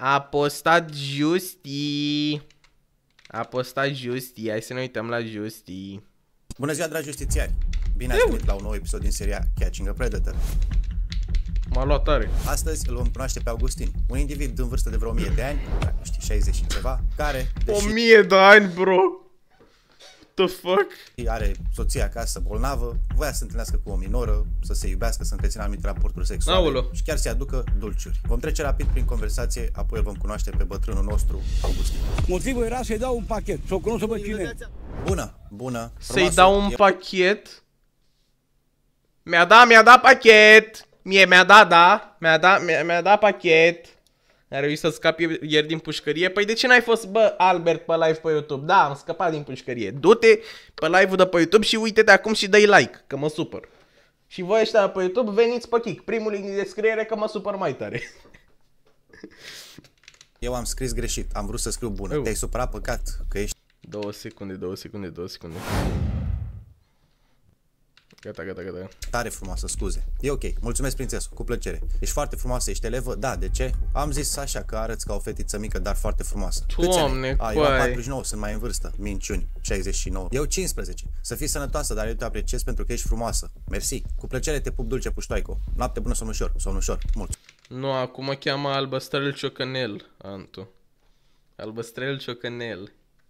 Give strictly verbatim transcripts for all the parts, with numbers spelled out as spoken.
A postat Justi. A postat Justi. Hai să ne uităm la Justi. Bună ziua, dragi justițiari! Bine ați venit la un nou episod din seria Catching a Predator. M-a luat tare. Astăzi îl vom cunoaște pe Augustin, un individ în vârstă de vreo o mie de ani, nu știu, șaizeci și ceva, care, deși o mie de ani, bro! The fuck? are soția acasă bolnavă, voia să se întâlnească cu o minoră, să se iubească, să întrețină anumite raporturi sexuale. Aolo. Și chiar să-i aducă dulciuri. Vom trece rapid prin conversație, apoi îl vom cunoaște pe bătrânul nostru, Augustin. Motivul era să-i dau un pachet, să o cunosc pe cine. Bună, bună. Să-i dau un pachet? Mi-a dat, mi-a dat pachet! Mie mi-a dat, da, mi-a dat, mi-a mi dat pachet. A reușit să scap ieri din pușcărie. Păi de ce n-ai fost, bă, Albert, pe live pe YouTube? Da, am scăpat din pușcărie. Du-te pe live-ul de pe YouTube și uite-te acum și dă-i like, că mă supăr. Și voi ăștia pe YouTube veniți pe Kik. Primul link din descriere că mă supăr mai tare. Eu am scris greșit, am vrut să scriu bună. Eu. Te-ai supărat, păcat că ești... Două secunde, două secunde, două secunde. Gata, gata, gata. Tare frumoasă, scuze. E ok. Mulțumesc, prințesă, cu plăcere. Ești foarte frumoasă, ești elevă? Da, de ce? Am zis așa că arăți ca o fetiță mică, dar foarte frumoasă. Doamne, A, eu am patruzeci și nouă, sunt mai în vârstă. Minciuni, șaizeci și nouă. Eu cincisprezece. Să fii sănătoasă, dar eu te apreciez pentru că ești frumoasă. Mersi. Cu plăcere te pup dulce, puștoaico. Noapte bună, somn ușor, somn ușor. Mult. Nu, acum mă cheamă Albăstrel Ciocănel, Antu. Albăstrel Ciocănel.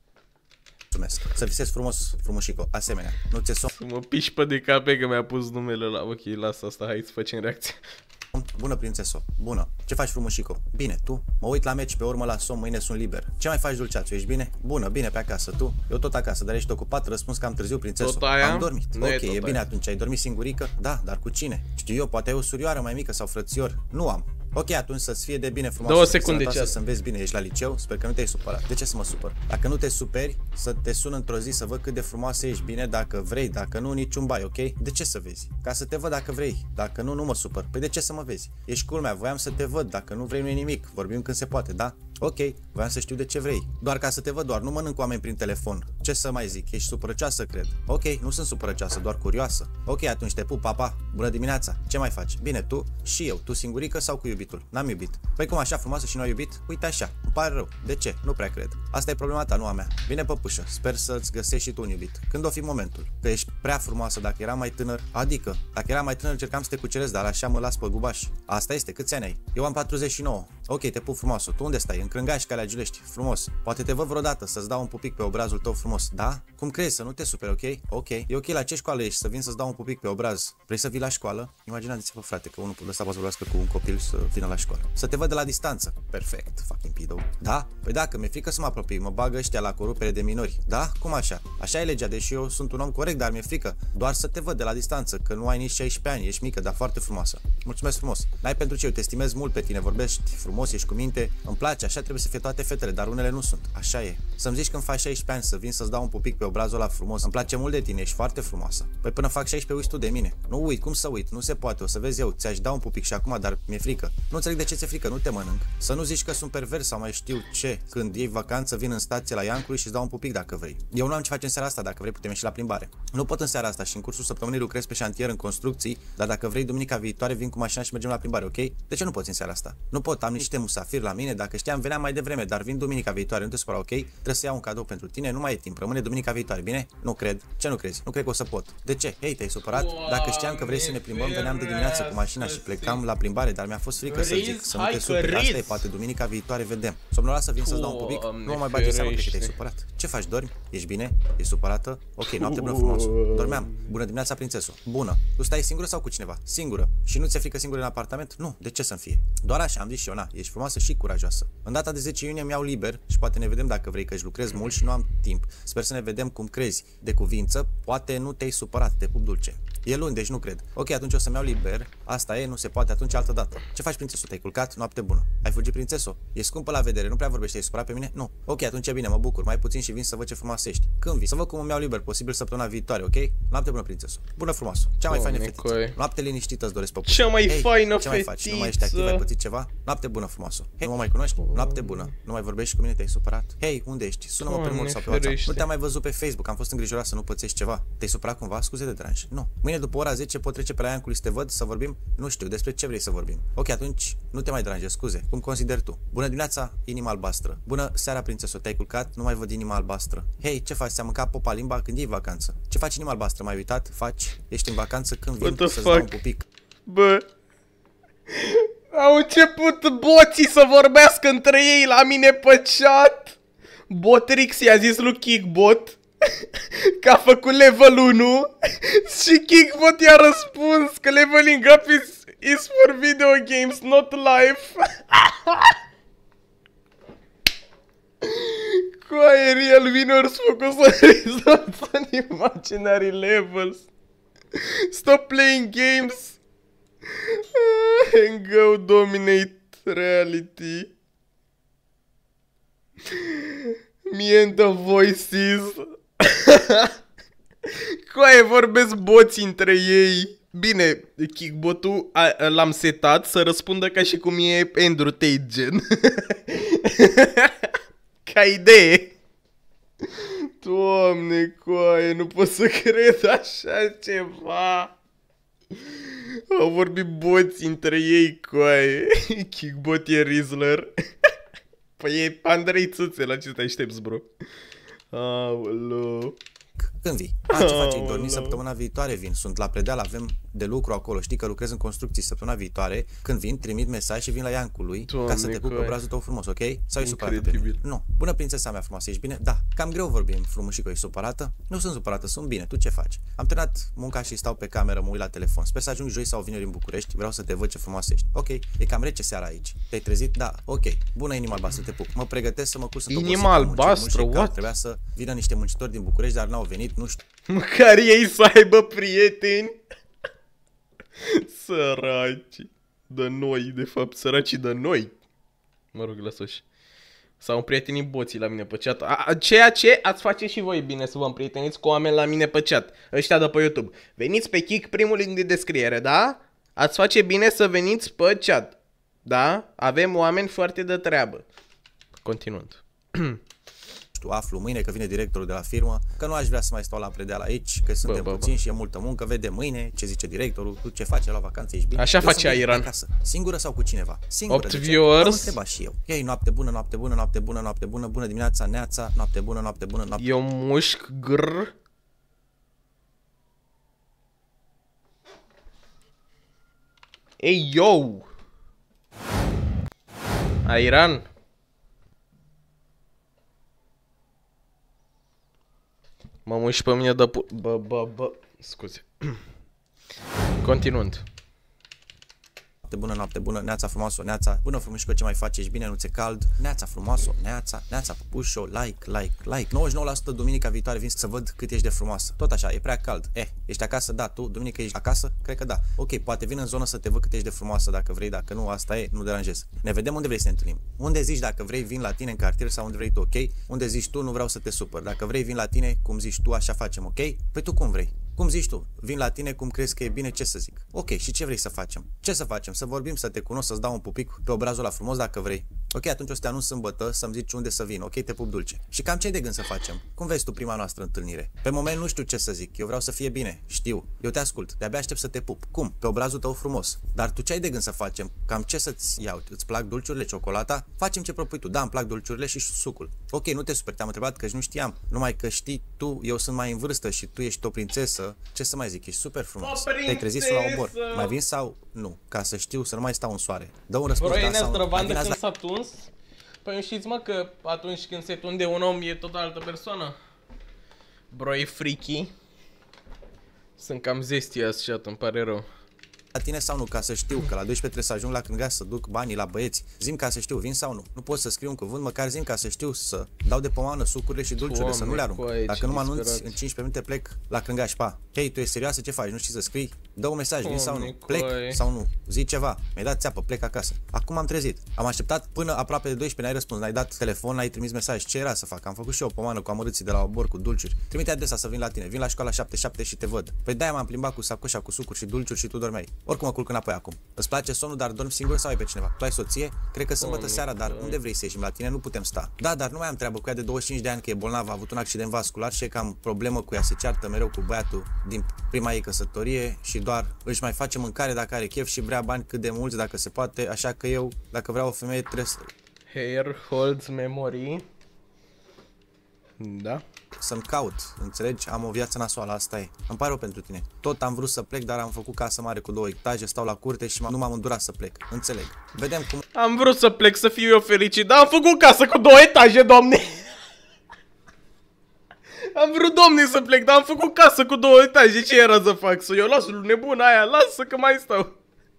Mulțumesc. Să visezi frumos, frumușico. Asemenea, nu ți-e somn? Să mă piși pe de cape că mi-a pus numele la... Ok, lasă asta, hai să facem reacție. Bună, prințeso. Bună. Ce faci, frumușico? Bine, tu? Mă uit la meci, pe urmă la somn, mâine sunt liber. Ce mai faci, dulceațu? Ești bine? Bună, bine pe acasă. Tu? Eu tot acasă, dar ești ocupat? Răspuns că am târziu, prințeso. Tot aia? Am dormit. Nu ok, e, e bine aia. atunci. Ai dormit singurică? Da, dar cu cine? Știu eu, poate ai o surioară mai mică sau frățior. Nu am. Ok, atunci să-ți fie de bine, frumoasă. Două secunde, ce? ce? Să înveți bine, ești la liceu, sper că nu te-ai supărat. De ce să mă supăr? Dacă nu te superi, să te sun într-o zi să văd cât de frumoasă ești, bine, dacă vrei, dacă nu, niciun bai, ok? De ce să vezi? Ca să te văd dacă vrei, dacă nu, nu mă supăr. Păi de ce să mă vezi? Ești culmea, voiam să te văd, dacă nu vrei, nu e nimic. Vorbim când se poate, da? Ok, voiam să știu de ce vrei. Doar ca să te văd, doar nu mănânc cu oameni prin telefon. Ce să mai zic? Ești supărăcioasă, cred. Ok, nu sunt supărăcioasă, doar curioasă. Ok, atunci te pup, papa. Bună dimineața. Ce mai faci? Bine, tu și eu. Tu singurică sau cu iubitul? N-am iubit. Păi cum așa frumoasă și nu ai iubit? Uite așa. Îmi pare rău. De ce? Nu prea cred. Asta e problema ta, nu a mea. Bine, păpușă. Sper să-ți găsești și tu un iubit. Când o fi momentul? Că ești prea frumoasă dacă era mai tânăr. Adică, dacă era mai tânăr, încercam să te cuceresc, dar așa mă las pe gubaș. Asta este. Câți ani ai? Eu am patruzeci și nouă. Ok, te pup, frumoasă. Tu unde stai? În Crângaș, Calea Giulești. Frumos. Poate te văd vreodată să-ți dau un pupic pe obrazul tău frumos. Da? Cum crezi? Să nu te superi, ok? Ok. E ok, la ce școală ești? Să vin să-ți dau un pupic pe obraz. Vrei să vii la școală? Imaginați-vă, frate, că unul ăsta poate să vorbească cu un copil să vină la școală. Să te văd de la distanță. Perfect, fucking pedo. Da? Păi dacă mi-e frică să mă apropii, mă bagă ăștia la corupere de minori. Da? Cum așa? Așa e legea, deși eu sunt un om corect, dar mi-e frică doar să te văd de la distanță, că nu ai nici șaisprezece ani, ești mică, dar foarte frumoasă. Mulțumesc frumos. N-ai pentru ce, eu te estimez mult pe tine, vorbești frumos, ești cu minte. Îmi place, așa trebuie să fie toate fetele, dar unele nu sunt. Așa e. Să-mi zici când faci șaisprezece ani să vin să-ți dau un pupic pe obrazul ăla frumos. Îmi place mult de tine, ești foarte frumoasă. Păi până fac șaisprezece uiți tu de mine. Nu uit, cum să uit? Nu se poate. O să vezi eu, ți-aș da un pupic și acum, dar mi-e frică. Nu înțeleg de ce ți-e frică, nu te mănânc. Să nu zici că sunt pervers sau mai știu ce. Când iei vacanță, vin în stație la Iancului și îți dau un pupic dacă vrei. Eu nu am ce face în seara asta, dacă vrei putem ieși la plimbare. Nu pot în seara asta și în cursul săptămânii lucrez pe șantier în construcții, dar dacă vrei duminica viitoare vin cu mașina și mergem la plimbare, ok? De ce nu poți în seara asta? Nu pot, am niște musafiri la mine, dacă știam veneam mai devreme, dar vin duminica viitoare, nu te supăra, ok? Trebuie să iau un cadou pentru tine, nu mai e timp, rămâne duminica viitoare, bine? Nu cred. Ce nu crezi? Nu cred că o să pot. De ce? Hei, te-ai supărat? Dacă știam că vrei să ne plimbăm, veneam de dimineață cu mașina și plecam la plimbare, dar mi-a fost frică să zic, să nu te superi. Asta e, poate duminica viitoare vedem. Somnolasă, vin să-ți dau un pupic? Nu mă mai bagi seama că te-ai supărat. Ce faci, dormi? Ești bine? Ești supărată? Ok, noapte bună, frumos. Dormeam. Bună dimineața, prințeso. Bună. Tu stai singură sau cu cineva? Singură. Și nu ți-e frică singură în apartament? Nu. De ce să-mi fie? Doar așa am zis și eu, na. Ești frumoasă și curajoasă. În data de zece iunie mi-au liber și poate ne vedem dacă vrei, că își lucrez mult și nu am timp. Sper să ne vedem cum crezi. De cuvință, poate nu te-ai supărat, te pup dulce. E luni, deci nu cred. Ok, atunci o să-mi iau liber. Asta e, nu se poate, atunci altă dată. Ce faci, prințeso? Te-ai culcat? Noapte bună. Ai fugit, prințeso? E scumpă la vedere, nu prea vorbești, ai supărat pe mine? Nu. Ok, atunci e bine, mă bucur. Mai puțin și vin să văd ce frumoasă ești. Când vii? Să văd cum îmi iau liber, posibil săptămâna viitoare, ok? Noapte bună, prințeso. Bună frumoasă. Cea mai faină fetiță. Noapte liniștită îți doresc, păpușă. Cea mai hey, faină ce mai faci? Nu mai ești activ, ai pățit ceva? Noapte bună, frumoasă. Hei, nu mă mai cunoști? Noapte Noapte bună. Nu mai vorbești cu mine, te-ai supărat? Hei, unde ești? Sună-mă pe mult sau pe WhatsApp. Nu te-am mai văzut pe Facebook, am fost îngrijorat să nu pățești ceva. Te-ai supărat cumva? Scuze de deranj. Nu. Mâine după ora zece pot trece pe la Iancului să te văd, să vorbim? Nu știu, despre ce vrei să vorbim. Ok, atunci nu te mai deranjezi, scuze. Cum consideri tu? Bună dimineața, inima albastră. Bună seara, prințesă, te-ai culcat? Nu mai văd inima albastră. Hei, ce faci? Ți-a mâncat popa limba când iei vacanță. Ce faci, inima albastră? M-ai uitat? Faci? Ești în vacanță când vin să-ți dau un pupic. Bă, au început boții să vorbească între ei la mine pe chat. Botrix i-a zis lui Kickbot că a făcut level unu și Kickbot i-a răspuns că leveling up is, is for video games, not life. Coaie, real winners focus on results on imaginary levels. Stop playing games and go dominate reality. Me and the voices. Coaie, vorbesc boții între ei. Bine, Kickbot-ul l-am setat să răspundă ca și cum e Andrew Tate gen. Ca idee. Doamne, coaie, nu pot să cred așa ceva. Au vorbit boți între ei, coaie. Kickbot e Rizzler. Păi e Andrei Țâțe, la ce te aștepți, bro? Aoleu. Când vii? A, ce faci? Ai dormit? Săptămâna viitoare vin. Sunt la Predeal, avem de lucru acolo. Știi că lucrez în construcții săptămâna viitoare. Când vin, trimit mesaj și vin la Iancul lui ca să te pup pe obrazul tău frumos, ok? Sau e supărată pe mine? Nu. Bună prințesa mea frumoasă, ești bine? Da. Cam greu vorbim frumos și că e supărată. Nu sunt supărată, sunt bine. Tu ce faci? Am terminat munca și stau pe cameră, mă uit la telefon. Sper să ajung joi sau vineri în București. Vreau să te văd ce frumoasă ești. Ok. E cam rece seara aici. Te-ai trezit? Da. Ok. Bună inima albastră, te pup. Mă pregătesc să mă curs în inima albastră, what? Trebuia să vină niște muncitori din București, dar n-au venit, nu știu. Măcar ei să aibă prieteni. Săraci de noi, de fapt, săracii de noi. Mă rog, lăsași. S-au împrietenit boții la mine pe chat. A, ceea ce ați face și voi bine să vă împrieteniți cu oameni la mine pe chat. Ăștia de pe YouTube. Veniți pe Kick, primul link de descriere, da? Ați face bine să veniți pe chat. Da? Avem oameni foarte de treabă. Continuând. Aflu mâine că vine directorul de la firmă, că nu aș vrea să mai stau la Predeal aici, că suntem bă, bă, puțini bă. și e multă muncă, vedem mâine ce zice directorul, tu ce faci la vacanță, ești bine? Așa face Iran. Singură sau cu cineva? Singură. opt viewers. Am întrebat și eu. Ei, noapte bună, noapte bună, noapte bună, noapte bună, bună dimineața, neața, noapte bună, noapte bună, noapte. Eu mușc grr. Ei, yo! Iran. Mă muși pe mine de pu... Bă, bă, bă... Scuze. Continuând. Noapte bună, noapte bună, neața frumoasă, neața. Bună frumușcă, ce mai faci? Ești bine, nu ți-e cald? Neața frumoasă, neața, neața pupușo, like, like, like. nouăzeci și nouă la sută duminica viitoare vin să văd cât ești de frumoasă. Tot așa, e prea cald. Eh, ești acasă? Da, tu, duminică ești acasă? Cred că da. Ok, poate vin în zonă să te văd cât ești de frumoasă dacă vrei, dacă nu, asta e, nu deranjez. Ne vedem unde vrei să ne întâlnim. Unde zici dacă vrei, vin la tine în cartier sau unde vrei tu, ok? Unde zici tu, nu vreau să te supăr. Dacă vrei, vin la tine, cum zici tu, așa facem, ok? Păi tu cum vrei? Cum zici tu? Vin la tine cum crezi că e bine, ce să zic? Ok, și ce vrei să facem? Ce să facem? Să vorbim, să te cunosc, să-ți dau un pupic pe obrazul ăla frumos dacă vrei. Ok, atunci o să te anunț sâmbătă să-mi zici unde să vin. Ok, te pup dulce. Și cam ce ai de gând să facem? Cum vezi tu prima noastră întâlnire? Pe moment nu știu ce să zic. Eu vreau să fie bine. Știu. Eu te ascult. De-abia aștept să te pup. Cum? Pe obrazul tău frumos. Dar tu ce ai de gând să facem? Cam ce să-ți iau? Îți plac dulciurile, ciocolata? Facem ce propui tu. Da, îmi plac dulciurile și sucul. Ok, nu te super, te-am întrebat că nu știam. Numai că știi tu, eu sunt mai în vârstă și tu ești o prințesă. Ce să mai zic? Ești super frumos. Te-ai trezit să la omor. Mai vin sau nu? Ca să știu, să nu mai stau în soare. Dă un răspuns, da sau nu. Mai vin când s-a tuns? Păi știți mă că atunci când se tunde un om e tot altă persoană. Bro, e freaky. Sunt cam zestii azi chat, îmi pare rău. La tine sau nu, ca să știu că la doisprezece trebuie să ajung la Crângaș să duc banii la băieți. Zim ca să știu, vin sau nu. Nu pot să scriu un cuvânt, măcar zim ca să știu să dau de pomană sucurile și dulciurile, să nu le arunc. Dacă nu mă anunți, în cincisprezece minute plec la Crângaș, pa. Hei, tu ești serioasă, ce faci? Nu știi să scrii? Dă un mesaj, vin sau nu. Plec sau nu. Zi ceva. Mi-ai dat țeapă, plec acasă. Acum am trezit. Am așteptat până aproape de doisprezece, n-ai răspuns, n-ai dat telefon, n-ai trimis mesaj. Ce era să fac? Am făcut și eu o pomană cu amărâții de la obor cu dulciuri. Trimite adresa să vin la tine. Vin la școala șapte șapte și te văd. Păi de-aia m-am plimbat cu sacoșa cu sucuri și dulciuri și tu dormeai. Oricum mă culc înapoi acum. Îți place somnul, dar dormi singur sau ai pe cineva? Tu ai soție? Cred că sâmbătă seara, dar unde vrei să ieșim? La tine nu putem sta. Da, dar nu mai am treabă cu ea de douăzeci și cinci de ani, că e bolnavă, a avut un accident vascular și e cam problemă cu ea, se ceartă mereu cu băiatul din prima ei căsătorie și doar își mai face mâncare dacă are chef și vrea bani cât de mulți dacă se poate, așa că eu, dacă vreau o femeie, trebuie să... Hair holds memory. Da. Să-mi caut, înțelegi? Am o viață nasoală, asta e. Îmi pare rău pentru tine. Tot am vrut să plec, dar am făcut casă mare cu două etaje, stau la curte și nu m-am îndurat să plec. Înțeleg. Vedem cum... Am vrut să plec, să fiu eu fericit, dar am făcut casă cu două etaje, doamne. Am vrut, domne, să plec, dar am făcut casă cu două etaje. Ce era să fac? Să eu las nebuna aia, lasă că mai stau.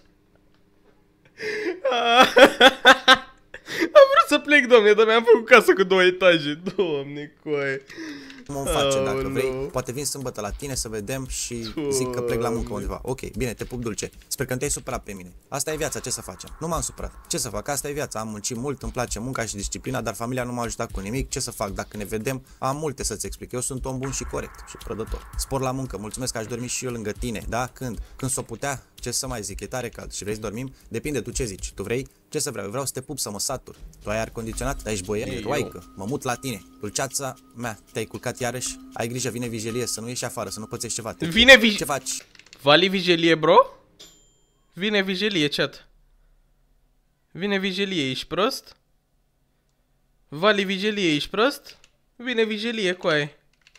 Am vrut să plec, domne, dar mi-am făcut casă cu două etaje. Doamne, coaie. Cum o face, oh, dacă no. vrei, poate vin sâmbătă la tine să vedem și zic că plec la muncă undeva. Ok, bine, te pup dulce. Sper că nu te-ai supărat pe mine. Asta e viața, ce să facem? Nu m-am supărat. Ce să fac? Asta e viața. Am muncit mult, îmi place munca și disciplina, dar familia nu m-a ajutat cu nimic. Ce să fac? Dacă ne vedem, am multe să-ți explic. Eu sunt om bun și corect și prădător. Spor la muncă, mulțumesc că aș dormi și eu lângă tine. Da? Când? Când s-o putea? Ce să mai zic? E tare cald și vrei să dormim? Depinde, tu ce zici? Tu vrei? Ce să vreau? Eu vreau să te pup, să mă satur. Tu ai aer condiționat? Dar ești boier? Roaică. Mă mut la tine. Dulceața mea, te-ai culcat iarăși? Ai grijă, vine vigilie, să nu ieși afară, să nu pățești ceva. Te vine vigilie. Ce faci? Vali vigilie, bro? Vine vigilie, chat. Vine vigilie, ești prost? Vali vigilie, ești prost? Vine vigilie, coaie.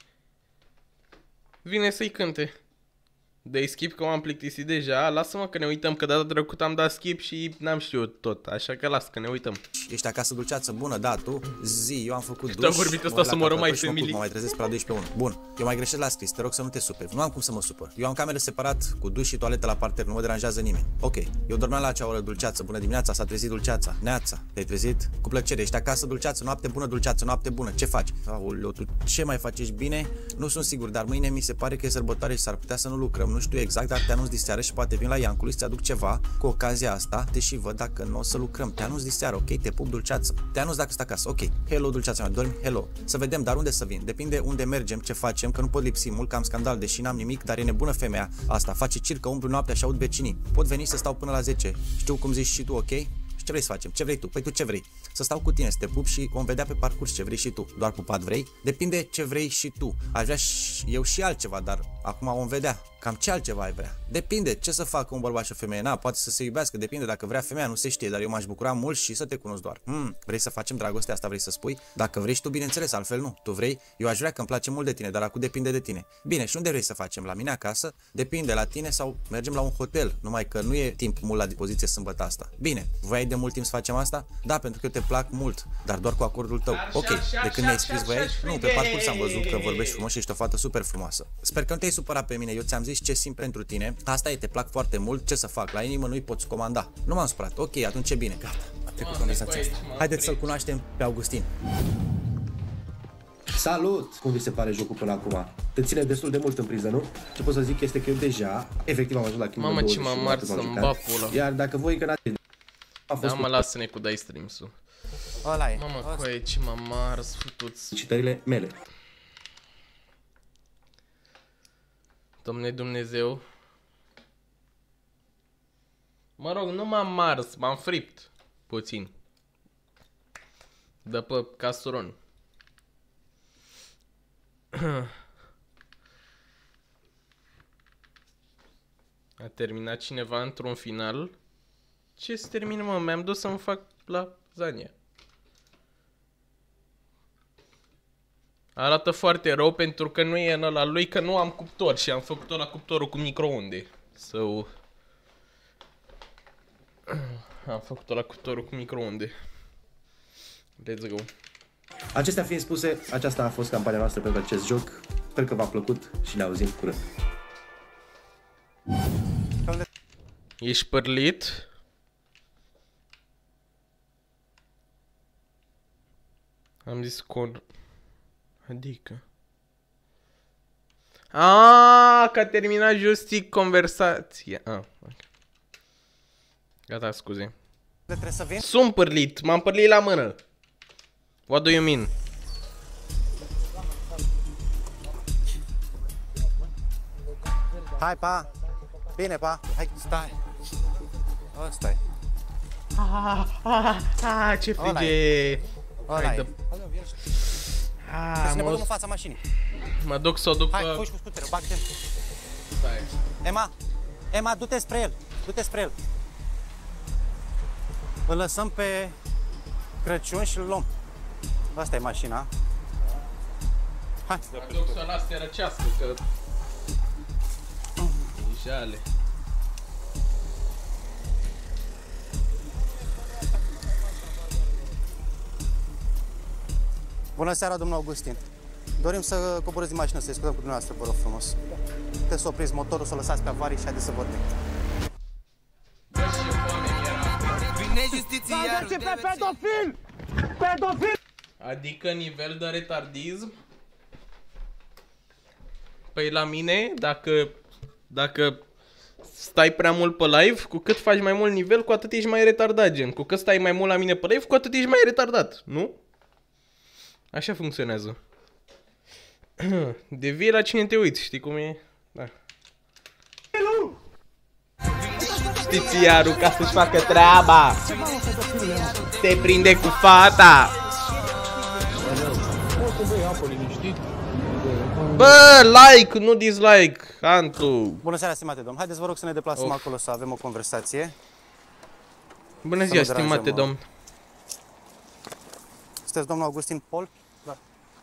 Vine să-i cânte. Dă-i skip că m-am plictisit deja. Lasă-mă că ne uităm, că data trecută am dat skip și n-am știut tot. Așa că las că ne uităm. Ești acasă, dulceață bună, da, tu? Zi, eu am făcut Tu duș. am vorbit ăsta să mă rămai familie. Mă mai trezesc pe la doisprezece unu. Bun, eu mai greșesc la scris, te rog să nu te superi. Nu am cum să mă supăr. Eu am cameră separat cu duș și toaletă la parter, nu mă deranjează nimeni. Ok, eu dormeam la acea oră, dulceață. Bună dimineața, s-a trezit dulceața. Neața, te-ai trezit? Cu plăcere, ești acasă, dulceață, noapte bună, dulceață, noapte bună. Ce faci? Aoleu, tu ce mai faci? Ești bine? Nu sunt sigur, dar mâine mi se pare că e sărbătoare și s-ar putea să nu lucrăm. Nu știu exact, dar te anunț diseară și poate vin la Iancului să-ți aduc ceva. Cu ocazia asta, te și văd dacă nu o să lucrăm. Te anunț diseară, ok? Te pup, dulceață. Te anunț dacă stai acasă. Ok. Hello, dulceața mea, dormi? Hello. Să vedem, dar unde să vin? Depinde unde mergem, ce facem, că nu pot lipsi mult, că am scandal, deși n-am nimic, dar e nebună femeia asta. Face circă, umblu noaptea și aud vecinii. Pot veni să stau până la zece. Știu cum zici și tu, ok? Ce vrei să facem? Ce vrei tu? Păi tu ce vrei? Să stau cu tine, să te pup și vom vedea pe parcurs ce vrei și tu. Doar pupat vrei? Depinde ce vrei și tu. Aș vrea și eu și altceva, dar acum vom vedea. Cam ce altceva ai vrea? Depinde ce să facă un bărbat și o femeie. Na, poate să se iubească, depinde dacă vrea femeia, nu se știe, dar eu m-aș bucura mult și să te cunosc doar. Hmm, vrei să facem dragoste, asta vrei să spui? Dacă vrei și tu, bineînțeles, altfel nu. Tu vrei? Eu aș vrea că îmi place mult de tine, dar acum depinde de tine. Bine, și unde vrei să facem? La mine acasă? Depinde la tine sau mergem la un hotel, numai că nu e timp mult la dispoziție sâmbătă asta. Bine, voiai de mult timp să facem asta? Da, pentru că eu te plac mult, dar doar cu acordul tău. Ok, de când mi-ai scris voiai? Nu, pe parcurs am văzut că vorbești frumos și ești o fată super frumoasă. Sper că nu te-ai supărat pe mine, eu ți-am zis ce simt pentru tine. Asta e, te plac foarte mult, ce să fac? La inimă nu-i poți comanda. Nu m-am supărat. Ok, atunci e bine. Gata, a trecut conversația asta. Haideți să-l cunoaștem pe Augustin. Salut! Cum vi se pare jocul până acum? Te ține destul de mult în priză, nu? Ce pot să zic este că eu deja, efectiv am ajuns la Kingdom Mamă, ce m-am mars să-mi bap pula. Iar dacă voi încă n-ați... Da, mă, lasă-ne cu dai streams-ul. Ăla e. Mamă, coaie, ce m-am mars, futuți. Citările mele. Domne Dumnezeu. Mă rog, nu m-am mars, m-am fript. Puțin. Dă pe casturon. A terminat cineva într-un final? Ce se termină, mă? Mi-am dus să-mi fac lasagna. Arată foarte rău pentru că nu e în ăla lui, că nu am cuptor și am făcut-o la cuptorul cu microunde. So... Am făcut-o la cuptorul cu microunde. Let's go. Acestea fiind spuse, aceasta a fost campania noastră pentru acest joc. Sper că v-a plăcut și ne auzim curând. Ești părlit? Am zis con... Adică... Aaaa, că a terminat justic conversația. Ah, okay. Gata, scuze. Sunt părlit, m-am părlit la mână. What do you mean? Hai, pa! Bine, pa. Hai, stai. Ăsta e. Ah, ah, ah, ce frige! Ăla Hai, e. dă- Ah, Trebuie să ne băgăm mă, în fața mașinii. mă duc să o duc Hai, pe... fugi cu scuterul, bagă-te. Stai. Emma, Emma, du-te spre el. Du-te spre el. Îl lăsăm pe Crăciun și îl luăm. Asta e mașina. Hai. Mă duc să o las să răcească, că... E jale. Bună seara, domnul Augustin. Dorim să coborâți din mașină, să discutăm cu dumneavoastră, vă rog frumos. Puteți să opriți motorul, să o lăsați pe avarii și haideți să vorbim. pedofil! Pedofil! Adică nivel de retardism? Păi la mine, dacă, dacă stai prea mult pe live, cu cât faci mai mult nivel, cu atât ești mai retardat, gen. Cu cât stai mai mult la mine pe live, cu atât ești mai retardat, nu? Așa funcționează. Devii la cine te uiți, știi cum e? Da. Știți iarul ca să-și facă treaba. Te prinde cu fata. Bă, like, nu dislike, Antu. Bună seara, stimate domn. Haideți, vă rog, să ne deplasăm Of. acolo să avem o conversație. Bună Să ziua, nu deranjăm, stimate mă. domn. Sunteți domnul Augustin Pol? Da.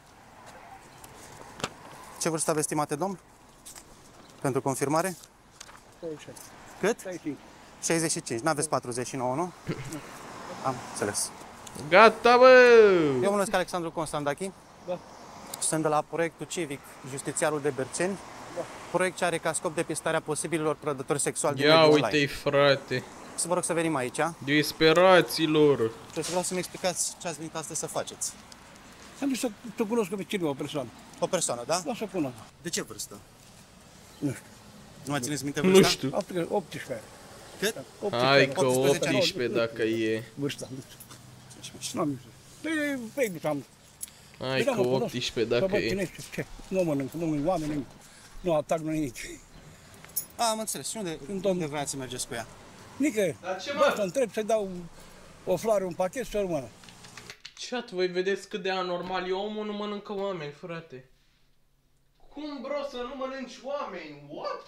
Ce vârstă aveți, stimate domn? Pentru confirmare? Cât? șaizeci și cinci. N-aveți patruzeci și nouă, nu? Am înțeles. Gata, bă! Eu mă numesc Alexandru Constandachi. Da. Sunt de la proiectul civic Justițiarul de Berceni. Da. Proiect ce are ca scop depistarea posibililor prădători sexuali din Ia mediul uite-i, online. frate. Să vă rog să venim aici. Disperaților. Și să vreau să-mi explicați ce ați venit astăzi să faceți. Am vrut să, să cunosc pe cineva, o persoană. O persoană, da? Da, să cunosc. De ce vârstă? Nu știu. Nu mai țineți minte vârsta? Nu știu. optsprezece ani. Cât? Hai că optsprezece ani. optsprezece dacă e. Vârsta, nu știu. Nu am zis. Păi, păi, nu am. Hai Da, că mă cunosc. optsprezece Să dacă văd e. cine este, ce? Nu mănânc, nu mănânc oameni, nimic. Nu atac, nu nimic. A, am înțeles. Și unde, Sunt unde om. voiați să mergeți cu ea? Nică, Dar ce, vreau mă? să întreb, să-i dau o floare, un pachet și o rămână. Chat, voi vedeți cât de anormal e omul, nu mănâncă oameni, frate. Cum, bro, să nu mănânci oameni? What?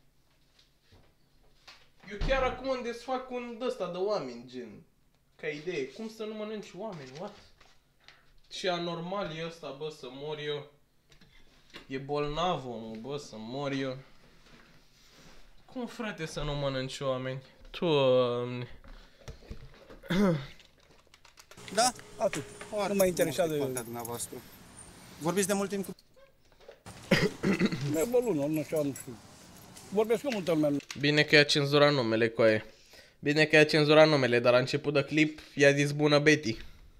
Eu chiar acum îmi desfac un d-ăsta de oameni, gen. Ca idee, cum să nu mănânci oameni? What? Ce anormal e ăsta, bă, să mor eu. E bolnav omul, bă, să mor eu. Cum, frate, să nu mănânci oameni? Doamne. Da? Atât. Foarte Nu mă interesează. frumos din partea dumneavoastră. Vorbiți de mult timp cu... E o lună, nu știu, nu știu. Vorbesc cu multă lume. Bine că i-a cenzurat numele, coaie. Bine că i-a cenzurat numele, dar la început de clip i-a zis bună Betty.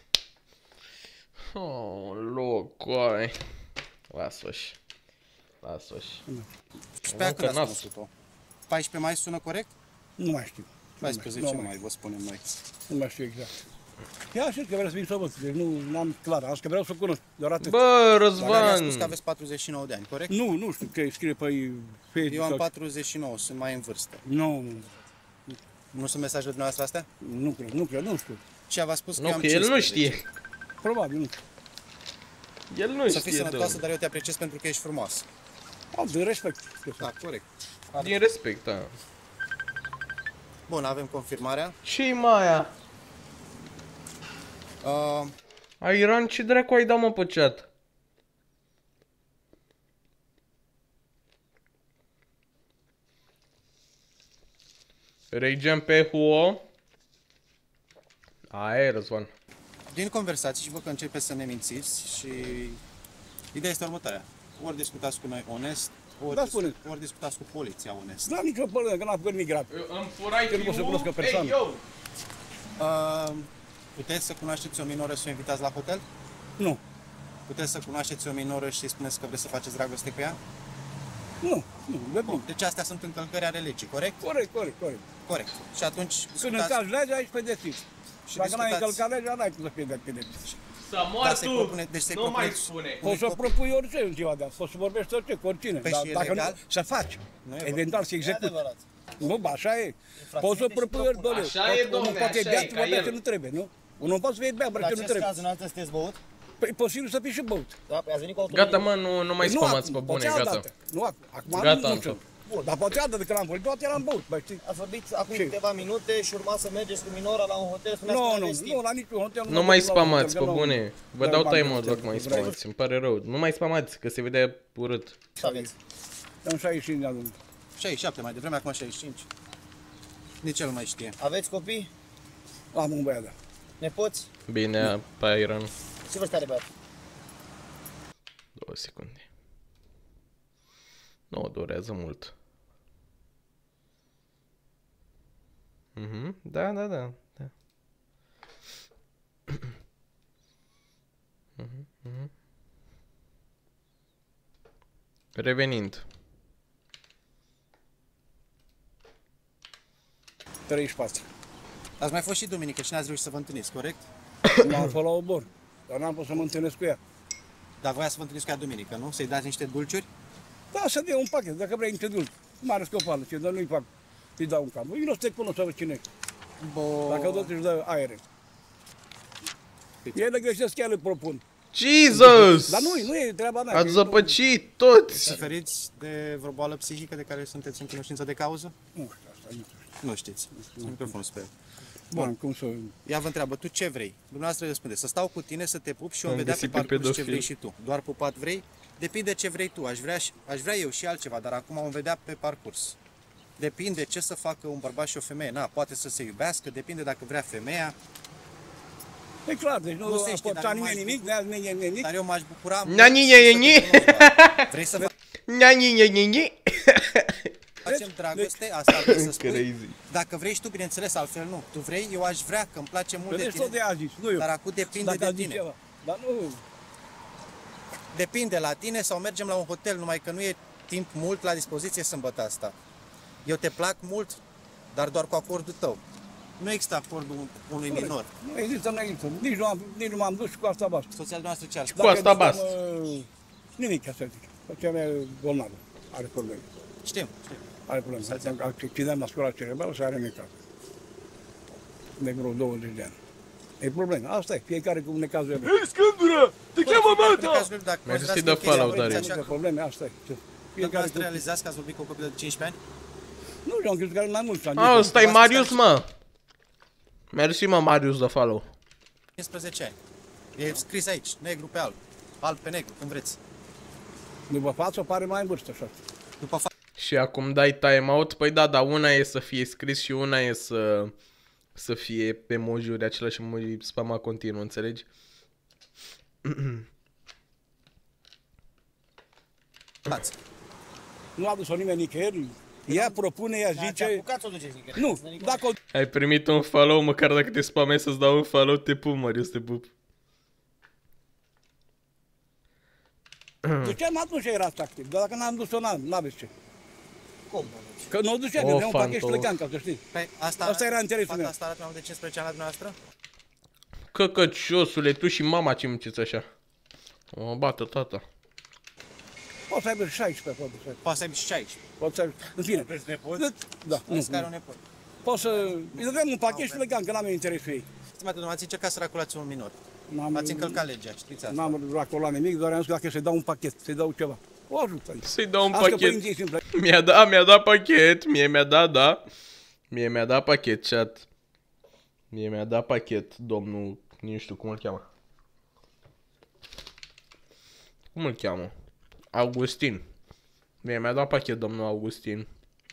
Oh, loc, coaie. Lasă-și. Lasă-și. Și pe aia când ați nas. cunoscut-o? paisprezece mai sună corect? Nu mai știu. paisprezece mai vă spunem noi. Nu mai știu exact. Ea știu că vreau să vin să o văd, deci nu am clar, asta că vreau să o cunosc, doar atât. Bă, Dar mi-a Răzvan! spus că aveți patruzeci și nouă de ani, corect? Nu, nu știu ce scrie pe Facebook. Eu am sau- patruzeci și nouă, sunt mai în vârstă. Nu, nu, Nu sunt mesajele dumneavoastră astea? nu cred, nu cred, nu știu. Și v-a spus că eu Nu, am că el nu cincisprezece. știe. Probabil, nu. El nu Să fii știe, sănătoasă, domnule. dar eu te apreciez pentru că ești frumoasă. Am de respect. Da, corect. Din respect, da. Bun, avem confirmarea. Ce-i mai aia? Uh, Airan, ce dracu ai dat, mă, pe chat? Regeam pe Huo. Aia e, Răzvan. din conversații, și văd că începeți să ne mințiți și ideea este următoarea. Ori discutați cu noi onest, ori, Da, dis- spune. ori discutați cu poliția onest. N-am nicio părere, că n-am făcut nimic grav. Îmi furai Eu nu pot să cunosc o persoană. Ei, yo! Uh, puteți să cunoașteți o minoră și să o invitați la hotel? Nu, Puteți să cunoașteți o minoră și să-i spuneți că vreți să faceți dragoste cu ea? nu, nu, de bun. Deci astea sunt încălcări ale legii, corect? Corect, corect, corect. Corect. Și atunci Când discutați, încalci legea, ești pedepsit. și Dacă n-ai discutați, încălcat legea, n-ai cum să fie de pedepsit. Să Dar mor să-i tu! propune- deci să-i Nu propune- mai spune! Poți să propui orice în ziua de azi, poți să vorbești orice, cu oricine. Păi Dar și e dacă legal? nu, să faci. Nu e Eventual să E execuți. adevărat. Nu, bă, așa e. Poți să propui ori, doamne. Așa e, domne, Unul poate așa bea, e, tu ca vorbește, el. nu trebuie, nu? Unul poate să fie bea, În vorbește, nu acest trebuie. caz, în altă sunteți băut? Păi posibil să fii și băut. Da, păi ați venit cu automobil. Gata, mă, nu, nu mai Păi nu spamați pe acum, bune, poate gata. altdată. Nu acum, acum Gata, nu Anto. sunt. Dar poate altă de când am vorbit, poate eram băut, băi, știi? Ați vorbit acum Ce? câteva minute și urma să mergeți cu minora la un hotel, spuneați Nu, că nu, aveți timp. nu, la niciun hotel. Nu mai spamați, pe pe bune. Vă dau time-out dacă mai spamați, îmi pare rău. Nu mai spamați, că se vede urât. Ce aveți? Am șaizeci și cinci de ani. șaizeci și șapte mai devreme, acum șaizeci și cinci. Nici el nu mai știe. Aveți copii? Am un băiat, da. Nepoți? Bine, Pyron. Ce vârstă are băiatul? Două secunde. Nu, durează mult. Mhm, da, da, da. da. Mhm, mhm. Revenind. treizeci și patru. Ați mai fost și duminică și n-ați reușit să vă întâlniți, corect? M-am fost la obor, dar n-am putut să mă întâlnesc cu ea. Dar voia să vă întâlniți cu ea duminică, nu? Să-i dați niște dulciuri? Da, să dea un pachet, dacă vrei niște dulci. Mare scopală, ce, dar nu-i fac, îi dau un cap. Eu nu să te cunosc, să văd cine e. Bo... Dacă tot își dă aere. Ei le greșesc, chiar le propun. Jesus! Dar nu, nu e treaba mea. Ați că- zăpăcit toți! Suferiți de vreo boală psihică de care sunteți în cunoștință de cauză? Nu știu asta, nu știu. Nu știți. Microfonul sper. Bun, cum să... Ea vă întreabă, tu ce vrei? Dumneavoastră răspunde, să stau cu tine, să te pup și eu Am îmi vedea pe găsit pe parcurs ce pedofil. vrei și tu. Doar pupat vrei? Depinde ce vrei tu. Aș vrea, și- aș vrea eu și altceva, dar acum o vedea pe parcurs. Depinde ce să facă un bărbat și o femeie. Na, poate să se iubească, depinde dacă vrea femeia. E clar, deci nu, Nu nu se a știe, forțat dar nu nimeni mai nimic, ne-a nimeni nimic. Dar eu m-aș bucura mult Na, ni, să ni, te ni. cunosc, doar. Vrei să Nia, ni, ni, ni, ni. facem dragoste? Asta vrei să spui? Crazy. Dacă vrei și tu, bineînțeles, altfel nu. Tu vrei, eu aș vrea, că îmi place mult de Vedeți tot tine. de a zis, nu eu. Dar acum depinde Dacă a de zis tine. ceva. Dar nu, Depinde la tine sau mergem la un hotel, numai că nu e timp mult la dispoziție sâmbătă asta. Eu te plac mult, dar doar cu acordul tău. Nu există acordul unui minor. nu există, nu există. Nici nu, am, nici nu m-am dus și cu asta bastă. Soția noastră ce ar Cu asta basta. Nimic, asta zic. Soția mea e bolnavă, are probleme. Știm, știm. Are probleme. Accident vascular cerebral și are necaz. De vreo douăzeci de ani. E problema. Asta e. Fiecare cu necazul lui. Hei, Scândură! Te cheamă mata! Mersi de follow, Darius. Așa că probleme, asta e. Ce- Fiecare Ați cu... realizați că ați vorbit cu o copilă de cincisprezece ani? Nu, eu am crezut că are mai mulți ani. A, ăsta e Marius, mă! Mersi, mă, Marius, de follow. cincisprezece ani. E scris aici, negru pe alb. Alb pe negru, cum vreți. După față pare mai în vârstă, așa. După fa- Și acum dai timeout? Păi da, dar una e să fie scris și una e să, să fie pe emoji-uri același emoji spama continuu, înțelegi? față. Nu a dus-o nimeni nicăieri. Ea propune, ea Ați zice... apucat să o duceți nicăieri. Nu, dacă o Ai primit un follow, măcar dacă te spamezi să-ți dau un follow, te pup, Marius, te pup. duceam, atunci era activ. Dar dacă n-am dus-o, n-am, n-aveți ce. Cum nu duci? Că nu o duceam, O, eu un pachet și Fanto. plecam, ca să știi. Păi, asta, Asta era interesul fata meu. Asta arată mai mult de cincisprezece ani la dumneavoastră? Căcăciosule, tu și mama ce munciți așa? O bată tata. Poți să aibă și șaisprezece, poate să aibă. Poate să aibă și șaizeci. Poți să aibă. În fine. Da, nu. Azi care un nepot. Poți să... Îi dădeam un pachet și plecam, că n-am eu interes cu ei. Stimatul domnule, ați încercat să raculați un minor. N-am, Ați încălcat legea, știți asta. N-am racolat nimic, doar am zis că dacă să-i dau un pachet, să-i dau ceva. O ajută. Să-i dau un Asta pachet. părinții simple. Mi-a dat, mi-a dat pachet, mie mi-a dat, da. Mie mi-a dat pachet, chat. Mie mi-a dat pachet, domnul, nu știu cum îl cheamă. Cum îl cheamă? Augustin. Mie mi-a dat pachet, domnul Augustin.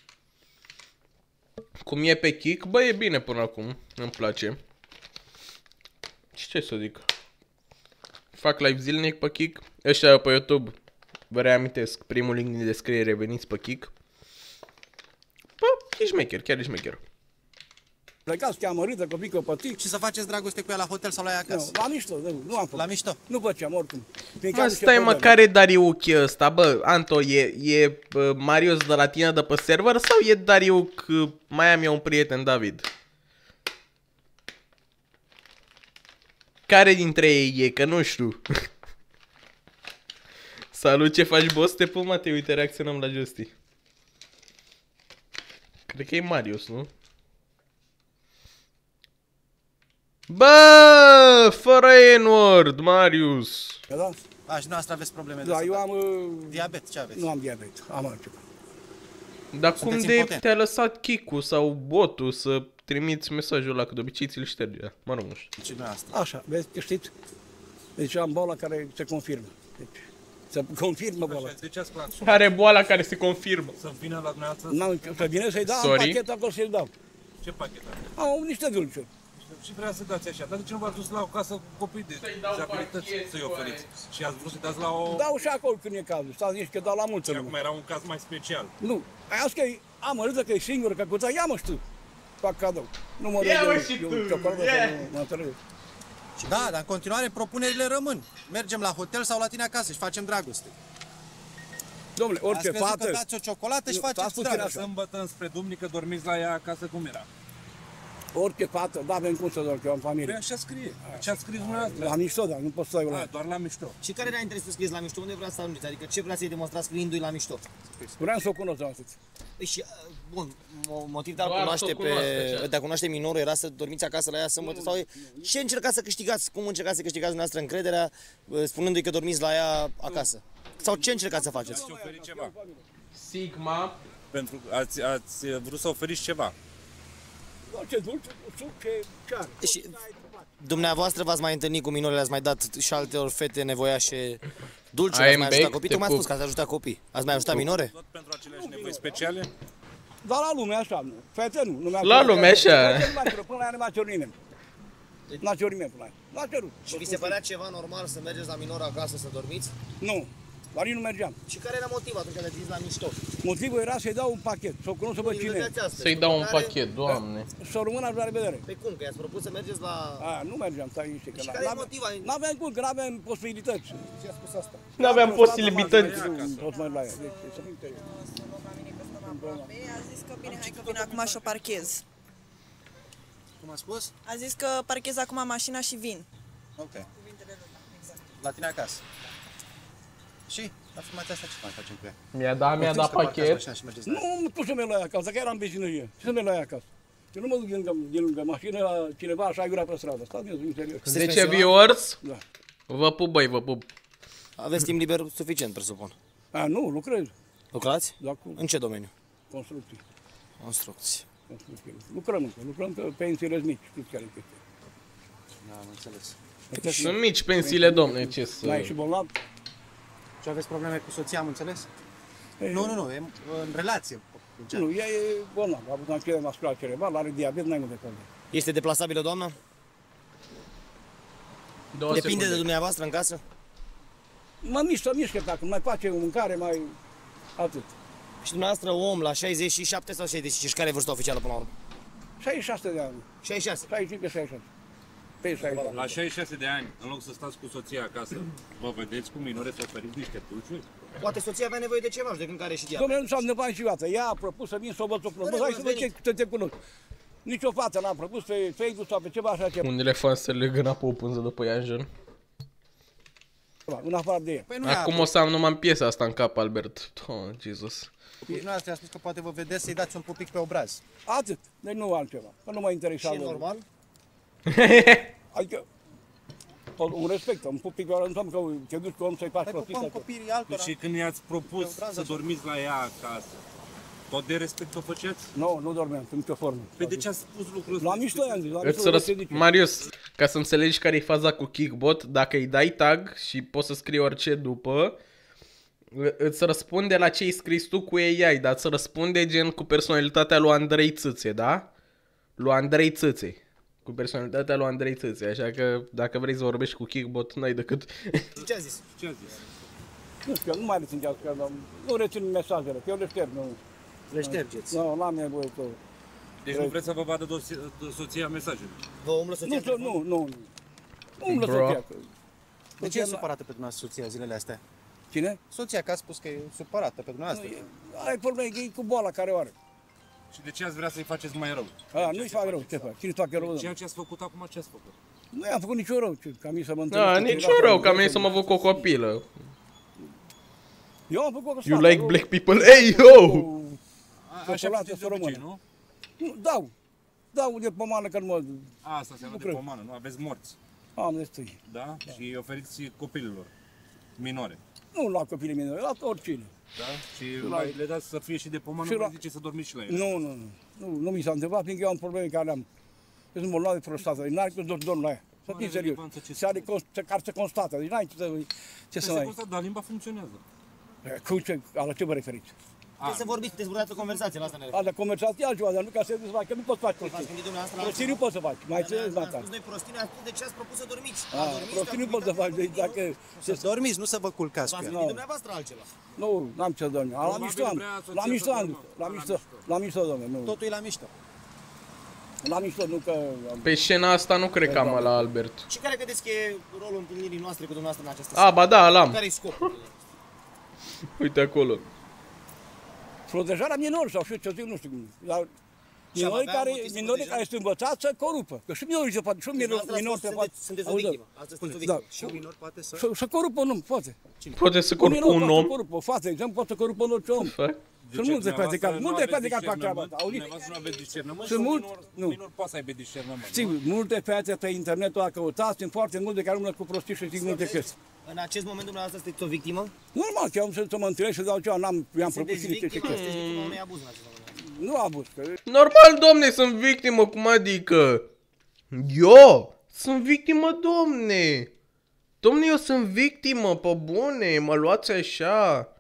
Cum e pe Kik, bă, e bine până acum, îmi place. Și ce să zic? Fac live zilnic pe Kik. Ăștia pe YouTube, vă reamintesc, primul link din descriere, veniți pe Kik. Bă, e șmecher, chiar e șmecher. Plecați, cheamă râdă, copii copătii. Și să faceți dragoste cu ea la hotel sau la ea acasă? Nu, la mișto, nu, nu am făcut. La mișto. Nu făceam oricum. Fiindcă Mă, am niște stai mă, probleme. care Dariuc e ăsta, bă, Anto, e, e bă, Marius de la tine de pe server sau e Dariuc, mai am eu un prieten, David? Care dintre ei e? Că nu știu. Salut, ce faci, boss? Te pun, Matei, uite, reacționăm la Justy. Cred că e Marius, nu? Bă, fără N-word, Marius. Da? A, și noastră aveți probleme de Da, eu sănătate. am... uh, Diabet, ce aveți? Nu am diabet, am altceva. Dar cum Sunteți de impotent. te-a lăsat Kiku sau botul să trimiți mesajul ăla, că de obicei ți-l șterge. Mă rog, nu știu. Ce noastră? Așa, vezi că știți? Deci am boala care se confirmă. Deci, se confirmă boala. De ce ați luat? Are boala care se confirmă. Să vină la dumneavoastră? N-am, să vine să-i dau un Sorry. pachet acolo să-i dau. Ce pachet are? Au niște dulciuri. Și vrea să dați așa. Dar de ce nu v-ați dus la o casă cu copii de dizabilități să-i oferiți? Și ați vrut să dați la o... Dau și acolo când e cazul. Stați zici că dau la multă Și lume. acum era un caz mai special. Nu. Ai azi că e amărâtă că e singură, că cuța, ia mă știu. Fac cadou. Nu mă Ia dă mă de- și eu tu, ciocolată, ia. nu mă înțeleg. Da, dar în continuare propunerile rămân. Mergem la hotel sau la tine acasă și facem dragoste. Domnule, Ați orice crezut că fată... dați o ciocolată și Nu, faceți stați puțin dragoste. așa. Sâmbătă înspre duminică dormiți la ea acasă cum era? Orice fată, da, avem cum să dorm, că eu am Păi familie. așa scrie. Ce ați scris dumneavoastră? La mișto, dar nu pot să stau eu la A, ea. doar la mișto. Și care era interesul să scrieți la mișto? Unde vreați să ajungeți? Adică ce vreați să-i demonstrați scriindu-i la mișto? Vreau să o cunosc, am spus. Păi și, uh, bun, mo- motiv de a Doar să o cunoaște cunoaște, pe, de a cunoaște minorul era să dormiți acasă la ea sâmbătă sau ce încercați să câștigați? Cum încercați să câștigați dumneavoastră încrederea uh, spunându-i că dormiți la ea acasă? Sau ce încercați să faceți? Ați oferit ceva. Sigma. Pentru ați, ați vrut să oferiți ceva. Orice dulce, suc, ce, ce are. Și dumneavoastră v-ați mai întâlnit cu minore, le-ați mai dat și altor fete nevoiașe dulce, I ați am mai ajutat back, copii? te Tocmai ați pup. spus că ați ajutat copii. Ați mai ajutat minore? Tot pentru aceleași nevoi speciale? Dar la lume așa, nu. Fete nu. nu mi-a La cerut. lume, așa. Fete nu mi-a cerut, până la ea nu mi-a cerut nimeni. N-a cerut nimeni până la ea. N-a cerut. Și vi se părea ceva normal să mergeți la minor acasă să dormiți? Nu. La nici nu mergeam. Și care era motivul atunci când ați zis la mișto? Motivul era să-i dau un pachet, să o cunosc să văd Îi cine e. vedeați astăzi, Să-i după dau un care- pachet, doamne. Să rămână așa, la revedere. Pe cum? Că i-ați propus să mergeți la... A, nu mergeam, stai niște, că Și n- care e n-aveam- motiva? N-aveam cum, că n-aveam posibilități. Ce a spus asta? N-aveam Am posibilități. Tot mai la ea. Deci, să fim serios. A zis că bine, hai că vin acum și o parchez. Cum a spus? A zis că parchez acum mașina și vin. Ok. La tine acasă. Și? Afirmația asta ce mai facem cu ea? Mi-a dat, mi-a dat pachet. Așa și mergeți la ea. Nu, tu să merg la ea acasă, că eram în vecinărie. Ce să merg la ea acasă? Eu nu mă duc din lângă, din lângă mașină la cineva așa iurea pe stradă. Stați în serios. zece viewers. Da. Vă pup, băi, vă pup. Aveți timp liber suficient, presupun. A, nu, lucrez. Lucrați? Da, cu În ce domeniu? construcții. Construcții. construcții. Lucrăm încă, lucrăm pe pensiile mici. Știți care e chestia. Da, am înțeles. Sunt mici pensiile, domne, ce Mai e să... și bolnav? Și aveți probleme cu soția, am înțeles? E, Nu, nu, nu, e în relație. Nu, ea e bolnav. A avut anchidere masculară cerebral, are diabet, n-ai mult de căldă. Este deplasabilă, doamna? Două Depinde de secunde. dumneavoastră în casă? Mă mișcă, mișcă, dacă mai face o mâncare, mai... atât. Și dumneavoastră om la șaizeci și șapte sau șaizeci și cinci? Care e vârsta oficială până la urmă? șaizeci și șase de ani. șaizeci și șase. șaizeci și cinci, șaizeci și șase. Pe șaizeci și șase. La șaizeci și șase de ani, în loc să stați cu soția acasă, vă vedeți cu minore să oferiți niște dulciuri? Poate soția avea nevoie de ceva, judecând care și diabet. Domnule, nu s-a întâmplat niciodată. Ea a propus să vin să o văd, să o cunosc. Bă, hai să văd ce să te cunosc. Nici o fată n-a propus pe Facebook sau pe ceva așa ceva. Un elefant se legă înapoi o pânză după Ianjen. În afară de ea. Păi nu Acum o să am numai piesa asta în cap, Albert. Oh, Jesus. Dumneavoastră a spus că poate vă vedeți să-i dați un pupic pe obraz. Atât. Deci nu altceva. Că nu mă Și interesa. e normal? Adică, un respect, un pupic, nu înseamnă că te duci cu om să-i faci Păi plătită. pupăm copiii altora. Și când i-ați propus Pe obraz, să așa. dormiți la ea acasă, tot de respect o făceați? Nu, nu dormeam, în nicio formă. Păi de ce ați spus lucrul ăsta? La mișto i-am zis, la Îți mișto răs... se zice. Marius, ca să înțelegi care e faza cu Kickbot, dacă îi dai tag și poți să scrii orice după, î- îți răspunde la ce ai scris tu cu A I, dar îți răspunde gen cu personalitatea lui Andrei Țâțe, da? Lui Andrei Țâțe. Cu personalitatea lui Andrei Țâțe, așa că dacă vrei să vorbești cu Kickbot, n-ai decât... Ce a zis? Ce a zis? Nu știu, nu mai rețin că nu, nu rețin mesajele, că eu le șterg, nu. Le ștergeți. Nu, n-am nevoie că... Deci nu vreți să vă vadă dosi- soția mesajele? Vă umblă soția Nu, în nu, telefon? nu, nu. Nu umblă Bro. soția. că- De ce e supărată pe dumneavoastră soția zilele astea? Cine? Soția că a spus că e supărată pe Nu, dumneavoastră. e- are probleme, că e cu boala care o are. Și de ce ați vrea să-i faceți mai rău? A, nu-i fac rău, ce fac? Cine-i fac rău? Ceea ce ați făcut acum, ce ați făcut? Nu i-am făcut niciun rău, ce- ca mie să mă Da, întâlnesc. niciun rău, ca mine să mă văd cu o copilă. Eu am făcut cu You stata, like eu- black people? Hey, yo! cu Așa ciocolată puteți să de obicei, rămână. nu? Nu, dau. Dau de pomană că nu mă... Asta înseamnă Nu de cred. pomană, nu? Aveți morți, Am destui. da? Și îi oferiți copililor minore, Nu la copiii mei, la oricine. da? Și La- mai le dați să fie și de pomană, Și vă la- zice să dormiți și la ele. Nu, nu, nu. Nu, nu mi s-a întâmplat, fiindcă eu am probleme care am. Eu sunt bolnav de prostată, deci n-ai cum să dorm la ea. Să Nu are fii serios. relevanță ce Se are const- care se constată, deci n-ai ce să, ce să Se mai... constat, dar limba funcționează. Cu ce, la ce vă referiți? Trebuie să vorbiți, puteți vorbi o conversație, la asta ne referim. A, de conversație altceva, dar nu ca să se faci, că nu poți face V-ați prostii. gândit dumneavoastră la Prostii nu altceva? poți să faci, mai Dar ce ne-ați- data. ne-ați spus noi prostii, ne-ați spus de ce ați propus să dormiți. A, A dormit, prostii ați nu poți să uitat faci, de deci dacă... Să dormiți, nu să vă culcați V-ați cu ea. gândit dumneavoastră altceva. Nu, n-am ce dormi. La Probabil mișto am, vrea la asociația mișto am, doamnă. la La mișto, mișto. la mișto, domnule, nu. Totul e la mișto. La mișto, nu că... Pe scena asta nu cred că am la Albert. Și care credeți că e rolul întâlnirii noastre cu dumneavoastră în această A, ba da, l-am. Care e scopul? Uite acolo. Protejarea minorilor sau știu ce zic, nu știu cum. Dar minorii avea care, motiv să minorii protejați? care sunt învățați să corupă. Că și minorii se poate, și un minor, Dumneavoastră minor ați se fost- poate. sunteți- Sunteți o Auzi, victimă. Astăzi sunteți o Da. victimă. Și un minor poate să... Să, să corupă un om, poate. Poate să Un corupă minor un poate să om. corupă, o fată, de exemplu, poate să corupă în orice om. Fac. Sunt multe fete care, multe fete care fac treaba asta, auzi? Dumneavoastră nu aveți discernământ Sunt și un mult- minor, nu. minor poate să aibă discernământ. Sigur, multe fete pe internetul a căutat, sunt foarte multe care umblă cu prostii și zic multe chestii. În acest moment dumneavoastră sunteți o victimă? Normal, că eu am să, să mă întâlnesc și să dau ceva, n-am, i-am propus Sunteți și niște victima, chestii. sunteți victima unui abuz în acest moment. Nu abuz, că Normal, domne, sunt victimă, cum adică? Eu sunt victimă, domne. Domne, eu sunt victimă, pe bune, mă luați așa.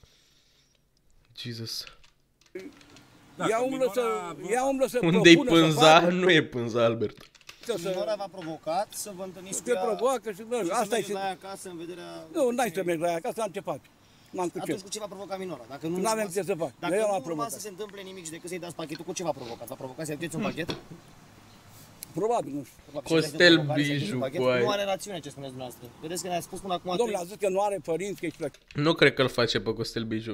Jesus. Dacă ea umblă să, minora- ea umblă să Unde-i propună să pânza? facă, Nu e pânza, Albert. că să- Minora v-a provocat să vă întâlniți cu te ea provoacă și bă, și să asta e mergeți și... la ea acasă în vederea... Nu, n-ai să mergi la ea acasă, am ce faci. N-am cu ce. Atunci cu ce v-a provocat minora? Dacă nu N-avem urma ce să fac. Dacă Eu nu l-am urma provocat. să se întâmple nimic și decât să-i dați pachetul, cu ce v-a provocat? V-a provocat să-i aduceți un pachet? Probabil, nu știu. Costel Și credeți că Biju, provocare să-i aduceți un pachet? coaie. Nu are rațiune ce spuneți dumneavoastră. Vedeți că ne-a spus până acum... Domnule, a trei- zis că nu are părinți, că ești plec. Nu cred că îl face pe Costel Biju.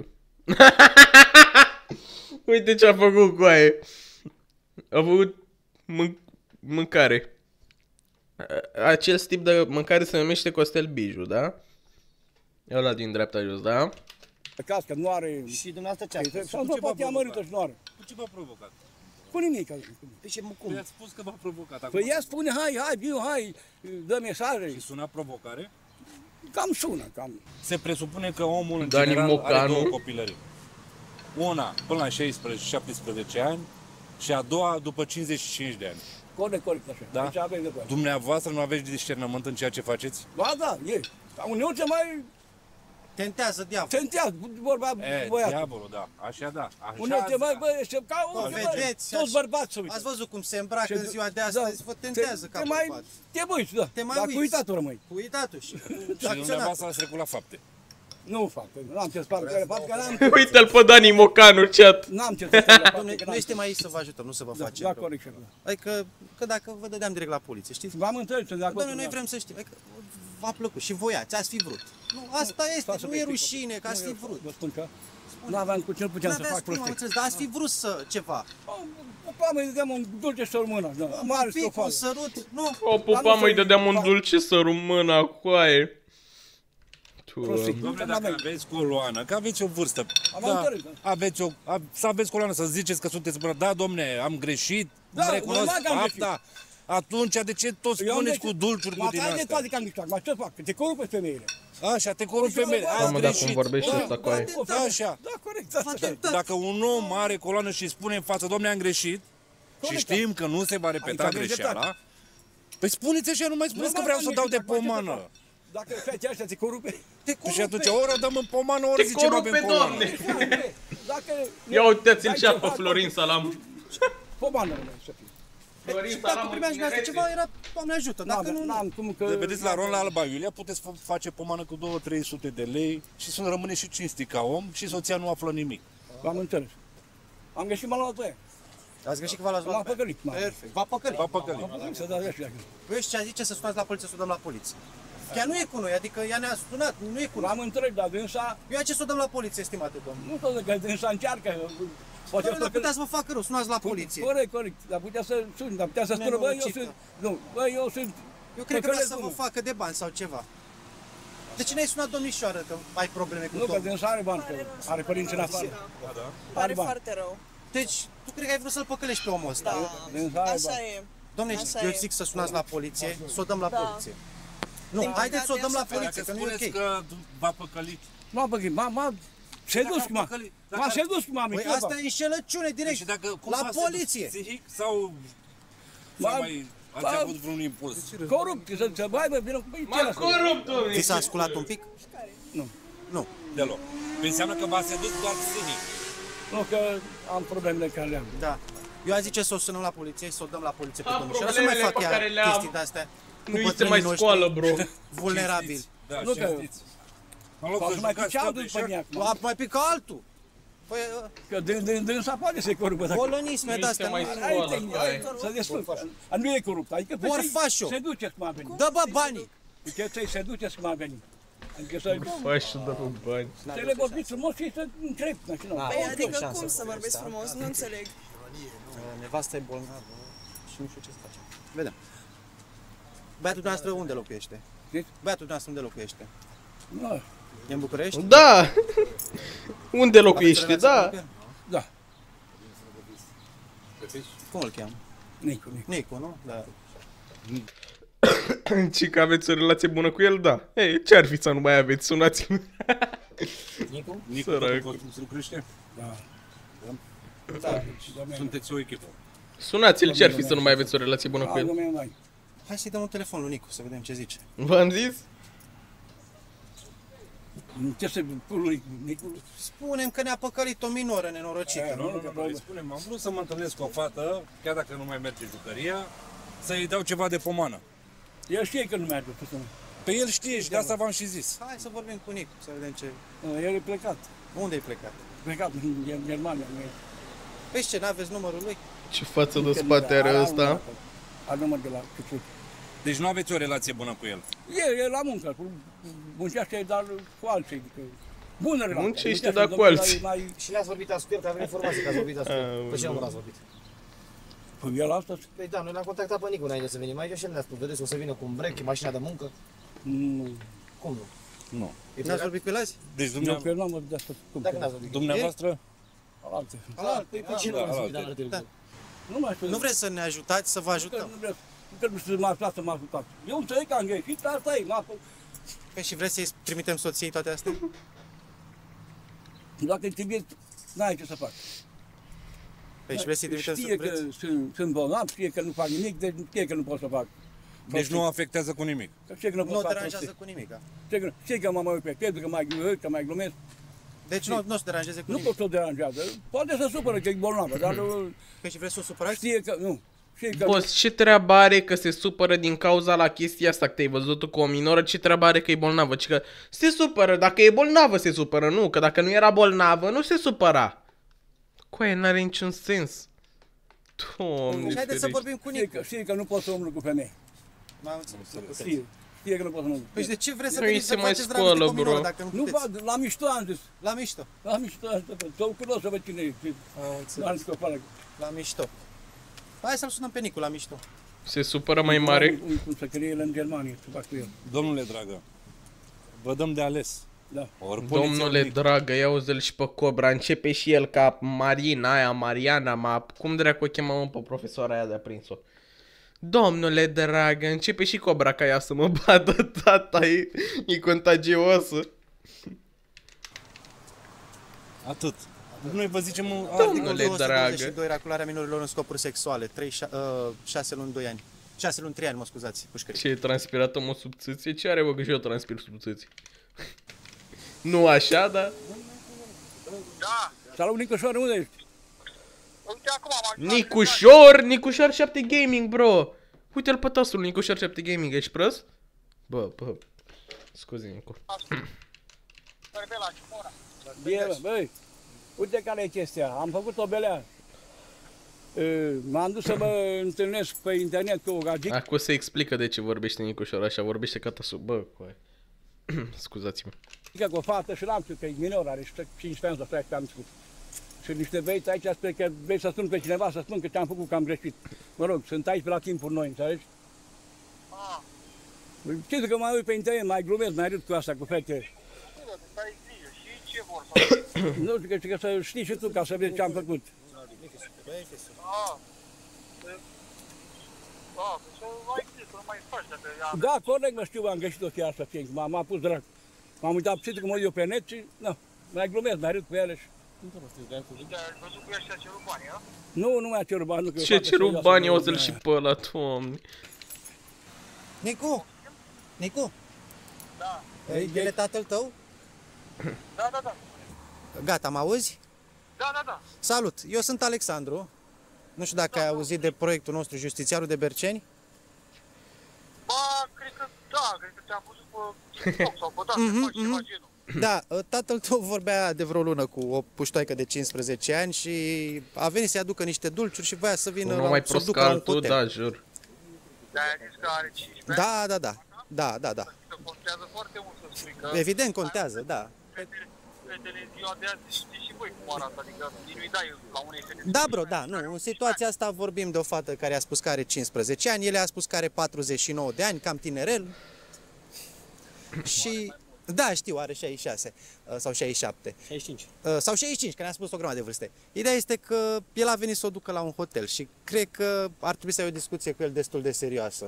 Uite ce a făcut coaie. A făcut mân- mâncare. A- Acel tip de mâncare se numește Costel Biju, da? Ăla din dreapta jos, da? Acasă, că nu are... Și dumneavoastră ce a spus? Sau nu poate amărită și nu are. Cu ce v-a provocat? Cu nimic. Păi ce, cum? Păi ați spus că v-a provocat. Acum Păi ea spune, hai, hai, viu, hai, dă mesaje. și suna provocare. Cam sună, cam. Se presupune că omul în Dani general are Mocanu. două copilării. Una până la șaisprezece șaptesprezece ani și a doua după cincizeci și cinci de ani. Corect, corect, așa. Da? Deci avem de toate. Dumneavoastră nu aveți discernământ în ceea ce faceți? Ba da, e. Dar uneori ce mai Tentează diavol. tentează, vorba E, băiatul. diavolul, da. Așa da. Așa Uneori ce mai, da. bă, ești ca Bă, o, vedeți, toți așa- bărbați să uite. Ați văzut cum se îmbracă în ziua de astăzi, vă te, tentează ca te mai, bărbat. te uiți, da. Te mai Dar uiți. cu uitatul rămâi. Cu uitatul și cu Și acționat. dumneavoastră ați trecut la fapte. Nu fac, n-am ce să fac, care fac, că n-am, Uite-l pe Dani Mocanu, chat. n-am ce să fac. la Dom'le, că noi n-am suntem aici să vă ajutăm, nu să vă Da, facem da, rău. corect, șef. Adică, că dacă vă dădeam direct la poliție, știți? V-am înțeles, sunt de acord. Dom'le, noi vrem să știm. Adică, v-a plăcut și voiați, ați fi vrut. Nu, asta este, Stați să nu vă e explic. rușine, că ați Nu, fi eu vrut. Vă spun că n-aveam cu ce, nu puteam să N-aveați fac cum, am prostii. înțeles, dar ați fi vrut să ceva. Pupa mă, îi dădeam un dulce și o mână. Da. Mare Un pic, un stofală. sărut, nu. O pupa mă-i dădeam un dulce să rumâna coaie. Prostii. Doamne, N-aveam. dacă aveți coloană, că aveți o vârstă, Am da, înțeles, da. aveți o, a, să aveți coloană, să ziceți că sunteți bărbat, da, domne, am greșit, Da, îmi recunosc normal că am fapta, atunci de ce tot Eu am spuneți greșit. cu dulciuri cu Ma, din hai de astea? toate că am greșit. Ma, ce fac? Că te corupe femeile. Așa, te corup femeile, ați Mamă, dar cum greșit. vorbește Da, ăsta coaie. da, Așa, Da, corect. Asta. tentat. dacă un om are coloană și spune în față, domne, am greșit, și Corect, știm că nu se va repeta Adică aveți greșeala, dreptate. păi spuneți așa, nu mai spuneți că Normal vreau să am dau de greșit, acum ce să pomană. fac? Dacă fetele astea te corupe, Te Și corupe. atunci ori o dăm în pomană, ori Te zicem corupe, avem pomană. domne! dacă... Ia uite-ți-l Dai cea ceva, pe Florin Salam. Pomană rămâne să fie. Florin Și dacă Salam în primeași dumneavoastră tinerețe. ceva, era, Doamne ajută, dacă N-am, nu, n-am cum că... Vedeți, la Ron la Alba Iulia puteți fa- face pomană cu două trei sute de lei și să rămâne și cinstit ca om și soția nu află nimic. Am înțeles. Am greșit, m-am luat aia. ați greșit că v-a luat M-am păcălit. m-am. Perfect, v-a păcălit. Va păcăli. M-am păcălit, să dau așa. Păi și ce a zice să sunați la poliție, să o dăm la poliție. Chiar nu e cu noi, adică ea ne-a sunat, nu e cu noi. M-am înțeles, dar dânsa... Eu ce să o dăm la poliție, estimate domn? Nu tot că dânsa încearcă. Poate Doamne, dar putea să vă facă rău, sunați la poliție. Corect, corect. Dar putea să sun, dar putea să spună, băi, eu Nenorocită. sunt... Nu, băi, eu sunt Eu cred că Păi, vrea să vă domnul. facă de bani sau ceva. De ce n-ai sunat domnișoară că ai probleme cu Nu, că domnul? dânsa are bani, că are părinți în afară. Pare bani. foarte rău. Deci, tu cred că ai vrut să-l păcălești pe omul ăsta? Da, Dânsa are așa bani. e. Dom'le, Asta eu e. zic să sunați la poliție, să o dăm la Da. poliție. Nu, Din haideți să o dăm la păcate, poliție, Dacă că nu e spuneți ok. că v-a păcălit. M-a păcălit, m-a, m-a sedus, Dacă m-a. a păcălit, M-a dacă- sedus, m-a Păi micat. asta e înșelăciune direct. Și dacă cum La v-a sedus poliție. Psihic sau, Ba- sau mai ați ba- avut vreun impuls? Corupt, să să vai, bă, vină cu băi, ce lasă? Ți s-a asculat un pic? Nu. Nu. Deloc. Păi înseamnă că v-a sedus doar psihic. Nu, că am problemele care le am. Da. Eu aș zice să o sunăm la poliție, să o dăm la poliție pe Am domnișoară, să nu mai problemele fac pe care ea le am. chestii de-astea. cu Nu îi se bătrânii mai noștri scoală, bro. vulnerabili. Da, Nu că- știți. În loc Poate să să mai jucați piceau cap de după șoc, mine acum. A, mai pică altul. Păi, uh, Că din, din, din sa poate să e corupt. dacă- colonisme Nu de-astea. se mai nu- scoală, Hai, băi. hai, să desfăr. Nu e corupt, adică pe Orfașul. se duce cum a venit. Dă bă banii. Adică să-i se duce cum a venit. Adică să Bă, și dă bani. să le vorbiți frumos și să întrebi. Nu, Păi adică cum să vorbesc frumos? Nu înțeleg. Nevasta e bolnavă și nu știu ce să facem. Vedem. Băiatul noastră unde locuiește? Știți? Băiatul noastră unde locuiește? nu, E în București? Da! Unde Aveți locuiește, relație da? cu el? da, Cum îl cheamă? Nicu, Nicu. Nicu, nu? Da. Și că aveți o relație bună cu el, da. Ei, ce-ar fi să nu mai aveți? Sunați-mă. Nicu, Sărac. tot lucrește? Da. Da. Sunteți o echipă. Sunați-l, ce-ar fi să nu mai aveți o relație bună cu Hai, el? domnule, mai. Hai să-i dăm un telefon lui Nicu să vedem ce zice. V-am zis? Ce să pui Nicu? Spunem că ne-a păcălit o minoră nenorocită. Nu, nu, nu, nu, îi spunem, am vrut să mă întâlnesc cu o fată, chiar dacă nu mai merge jucăria, să-i dau ceva de pomană. El știe că nu merge, tu să nu. Pe el știe și de asta v-am și zis. Hai să vorbim cu Nicu, să vedem ce... Nu, El e plecat. Unde ai plecat? Plecat în Ger- Germania. nu e. Păi ce, n-aveți numărul lui? Ce față de spate are ăsta? Are număr de la Cuciuc. Deci nu aveți o relație bună cu el. E, e la muncă, cu- muncește, dar cu alții. Adică, bună relație. Muncește, Muncește, dar cu domnul, alții. Mai, Și le-ați vorbit asupra el, că avem informații că ați vorbit asupra el. Pe ce nu l-ați vorbit? mai, el asta, Păi da, noi l-am contactat pe Nicu înainte să venim aici și el ne-a spus, vedeți, o să vină cu un break, mașina de muncă. nu, Cum nu? Nu. E N-ați plecat? vorbit cu el azi? Deci nu, că dumneavoastră, eu n-am vorbit de asta. Cum Dacă că- n-ați vorbit. dumneavoastră Alte. Da, păi pe ce nu da, l-ați vorbit da, la târgu? da. Nu mai știu. Nu vreți să ne ajutați, să vă Că ajutăm? nu vreau. Nu trebuie să mă aflați să mă ajutați. Eu înțeleg că am greșit, asta e. m-a făcut. Păi și vreți să-i trimitem soției toate astea? Dacă te vieți, n-ai ce să faci. Păi și vreți să-i trimitem Știe să că vreți? sunt, sunt bolnav, știe că nu fac nimic, deci știe că nu pot să fac. deci nu afectează cu nimic. Că știe că nu pot Nu o să fac deranjează prostii. cu nimic. da? Știe că, știe că mă mai uit pe Facebook, că mai glumesc, că mai glumesc. Deci nu, nu o să deranjeze cu Nu nimic. pot să o deranjează. Poate să supără că e bolnavă, dar uh, Păi și vreți să o supărați? știe că nu. Știe că Boss, ce treabă are că se supără din cauza la chestia asta, că te-ai văzut cu o minoră, ce treabă are că e bolnavă? Ci că se supără, dacă e bolnavă se supără, nu, că dacă nu era bolnavă, nu se supăra. Coaie, n-are niciun sens. Doamne, Și haideți să ferește. vorbim cu știe Nicu. că, știe că nu pot să umblă cu femei. M-am înțeles. Știe. Știe că nu pot să umblă. Păi și de ce vreți să Nu, veniți îi se să mai faceți dragoste scoală, cu o minoră bro. dacă nu Nu puteți? văd, la mișto am zis. La mișto. La mișto am zis. Să-l cunosc să văd cine e. Am înțeles. Am zis că afară. La mișto. Hai să-l sunăm pe Nicu la mișto. Se supără mai mare? Ui, cum să crie el în Germania, să fac cu el. Domnule dragă, vă dăm de ales. Da. Ori poliția, Domnule ori Nicu. dragă, ia uzi-l și pe Cobra, începe și el ca Marina aia, Mariana, ma, cum dracu o chema mă pe profesoara aia de-a prins-o? Domnule dragă, începe și Cobra ca ea să mă bată, tata, e, e contagiosă. Atât. Noi vă zicem... a, Domnule Articolul dragă. douăzeci și doi, racularea minorilor în scopuri sexuale. șase luni, doi ani. șase luni, trei ani, mă scuzați, pușcării. Ce e transpirat mă sub țâție? Ce are bă că și eu transpir sub țâție? Nu așa, dar... Salut, Nicușoare, unde ești? Uite acum am ajuns. Nicușor, Nicușor șapte Gaming, bro. Uite-l pe tasul, Nicușor șapte Gaming, ești prost? Bă, bă, scuze, Nicu. Vorbesc la Cimora. Bine, bă, băi, uite care e chestia. Am făcut o belea. Uh, M-am dus să mă întâlnesc pe internet cu o gagică. Acum se explică de ce vorbește Nicușor așa, vorbește ca tasul. Bă, coaie. Scuzați-mă. Cu o fată și l-am spus că e minor, are cincisprezece ani sau treisprezece ani spus. Și niște băieți aici sper că vrei să spun pe cineva să spun că ce-am făcut că am greșit. Mă rog, sunt aici pe la timpuri noi, înțelegi? Ah, Știți că mai uit pe internet, mai glumesc, mai râd cu asta, cu fete. Stai grijă și ce vor să Nu știu că, că să știi și tu, ca să vezi ce am făcut. Ah, ah, să ai grijă, să nu mai faci dacă ea... Da, corect, mă știu, am găsit-o chiar asta, fiindcă m-a, m-a pus drag. M-am uitat, știți că mă uit eu pe net și, nu, mai glumesc, mai râd cu ele și... Ai văzut cu ea și a cerut banii, a? Nu, nu mi-a cerut bani, nu că eu Ce fac cerut serioasă, bani, nu, auzi-l nu, și nu. pe ăla, Doamne. Nicu! Nicu! Da, El e tatăl tău? da, da, da. Gata, mă auzi? Da, da, da. Salut, eu sunt Alexandru. Nu știu dacă ai auzit de proiectul nostru Justițiarul de Berceni. Ba, cred că da, cred că te-am văzut pe TikTok sau pe dat, să faci ceva genul. Da, tatăl tău vorbea de vreo lună cu o puștoaică de cincisprezece ani și a venit să-i aducă niște dulciuri și voia să vină Nu la, mai să prost ducă ca la un altul, hotel. da, jur. Da, ai zis că are cincisprezece ani. Da, da, da. Da, da, da. Că contează foarte mult să spui că... Evident contează, da. Fetele fetele în ziua de azi știți și voi cum arată, adică nici nu-i dai la unei fete. Da, bro, da, nu, în situația asta vorbim de o fată care a spus că are cincisprezece ani, el a spus că are patruzeci și nouă de ani, cam tinerel. Și, da, știu, are șaizeci și șase uh, sau șaizeci și șapte. șaizeci și cinci. Uh, sau șaizeci și cinci, că ne-a spus o grămadă de vârste. Ideea este că el a venit să o ducă la un hotel și cred că ar trebui să ai o discuție cu el destul de serioasă.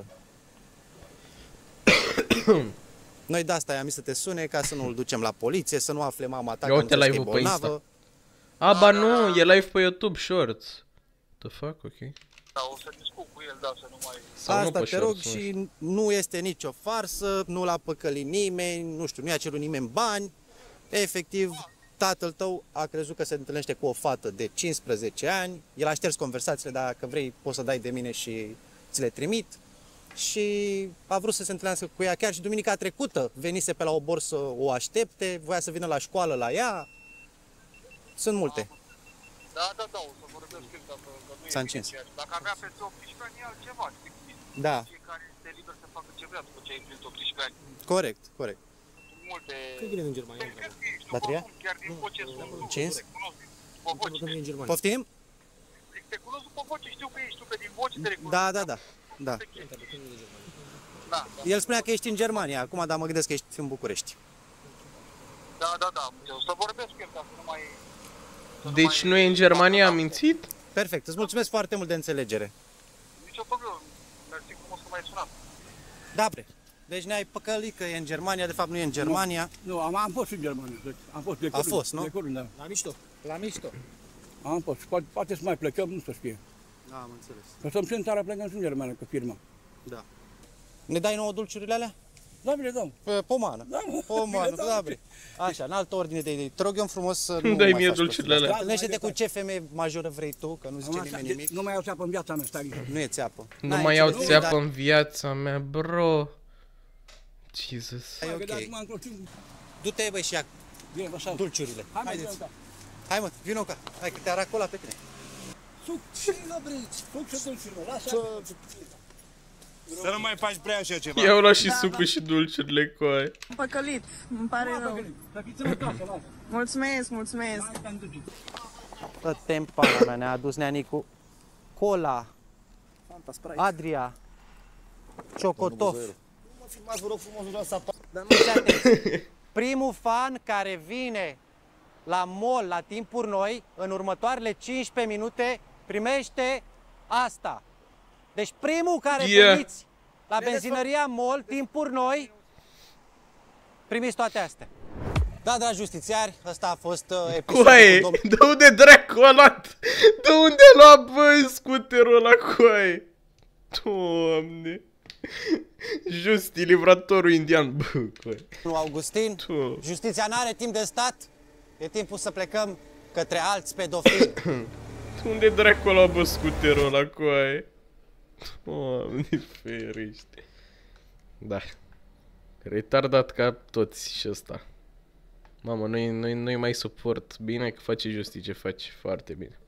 Noi de asta i-am zis să te sune ca să nu îl ducem la poliție, să nu afle mama ta Ia că uite nu știe că e live-ul pe Insta. bolnavă. A, ba nu, e live pe YouTube Shorts. The fuck, ok. Da, o să discut cu el, da, să nu mai... Sau nu Asta pe te rog Shorts, nu și nu este nicio farsă, nu l-a păcălit nimeni, nu știu, nu i-a cerut nimeni bani. Efectiv, tatăl tău a crezut că se întâlnește cu o fată de cincisprezece ani, el a șters conversațiile, dacă vrei poți să dai de mine și ți le trimit. Și a vrut să se întâlnească cu ea chiar și duminica trecută, venise pe la Obor să o aștepte, voia să vină la școală la ea. Sunt multe. Da, da, da, o să vorbesc el, dacă că nu e S-a bine încins. ceea ce- Dacă avea peste optsprezece ani, e altceva, știi? Da, Fiecare este liber să facă ce vrea după ce ai împlinit optsprezece ani. corect, corect. Sunt multe... Cât vine în Germania? Păi, cred că ești, Bateria? oricum, chiar din voce spun, nu, Cins? te cunosc după voce. Când vine în Germania? Poftim? Zic, te cunosc după voce, știu că ești tu, că din voce te recunosc. Da, da, da. Da. Da, da, El spunea că ești în Germania acum, dar mă gândesc că ești în București. da, da, da, o să vorbesc cu el, ca să nu mai... să Deci mai- nu e în Germania, am mințit? Perfect, îți mulțumesc foarte mult de înțelegere. Nici o problemă, mersi frumos că m-ai sunat. Da, bre. Deci ne-ai păcălit că e în Germania, de fapt nu e în Germania. Nu, am, am fost în Germania, deci am fost de A fost, nu? De curând, da. La mișto. La mișto. Am fost, poate, poate să mai plecăm, nu se știe. Da, am înțeles. Că să-mi sunt țara, plecăm și în Germania cu firma. Da. Ne dai nouă dulciurile alea? Da, bine, dau. Pe pomană. Da, mă. Pomană, Bine, da, da. bre. Așa, în altă ordine de idei. Te rog eu frumos să nu Dai mai mie faci dulciurile prostii. alea. Întâlnește-te cu ce femeie majoră vrei tu, că nu zice Am așa, nimeni nimic. nu mai iau țeapă în viața mea, stai liniște. Nu e țeapă. Nu N-ai mai ce iau de- țeapă dar în viața mea, bro. Jesus. E Că de ok. acum încolo, Du-te, băi, și ia bine, așa. dulciurile. Hai, mă, Haideți. da. Hai, mă, vino ca. Hai, că te arată ăla pe tine. Suc și la brici. Suc și dulciurile, lasă. Să nu mai faci prea așa ceva. Ia-o la și sucul și dulciurile cu aia. Păcălit, îmi pare rău. Să fiți în casă, lasă. Mulțumesc, mulțumesc. Hai, te-am duce. Dă-te în pana mea, ne-a adus neanicu cola, Adria, Ciocotof. Filmați, vă rog frumos, nu vreau să apar. Fiți atenți. Primul fan care vine la mall la timpuri noi, în următoarele cincisprezece minute, primește asta. Deci primul care Yeah. veniți la benzinăria mall, timpuri noi, primiți toate astea. Da, dragi justițiari, ăsta a fost uh, episodul Coaie, cu domnul... de unde dracu a luat? De unde a luat, băi, scuterul ăla, coaie? Doamne. Justi, livratorul indian, bă, coaie. domnul Augustin. Tu. Justiția n-are timp de stat, e timpul să plecăm către alți pedofili. De unde dracu a luat, bă, scuterul ăla, coaie? Doamne, ferește. Da. Retardat ca toți și ăsta. Mamă, nu-i nu-i, nu-i mai suport. Bine că face justiție, face foarte bine.